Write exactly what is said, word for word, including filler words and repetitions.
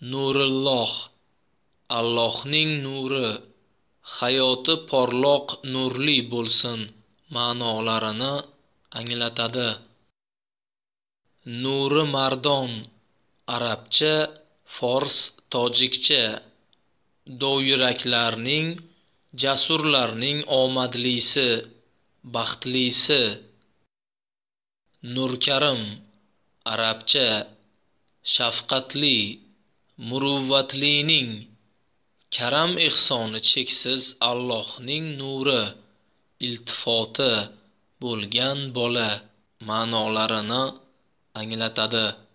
Nurilloh, Allohning nuri, hayoti porloq nurli bo'lsin ma'nolarini anglatadi. Nuri mardon, arabcha, fors, tojikcha. Dovyuraklarning, jasurlarning omadlisi, baxtlisi. Nurkarim, arabcha, shafqatli, muruvvatlining, karam ehsoni cheksiz Allohning nuri, iltifoti bo'lgan bola ma'nolarini anglatadi.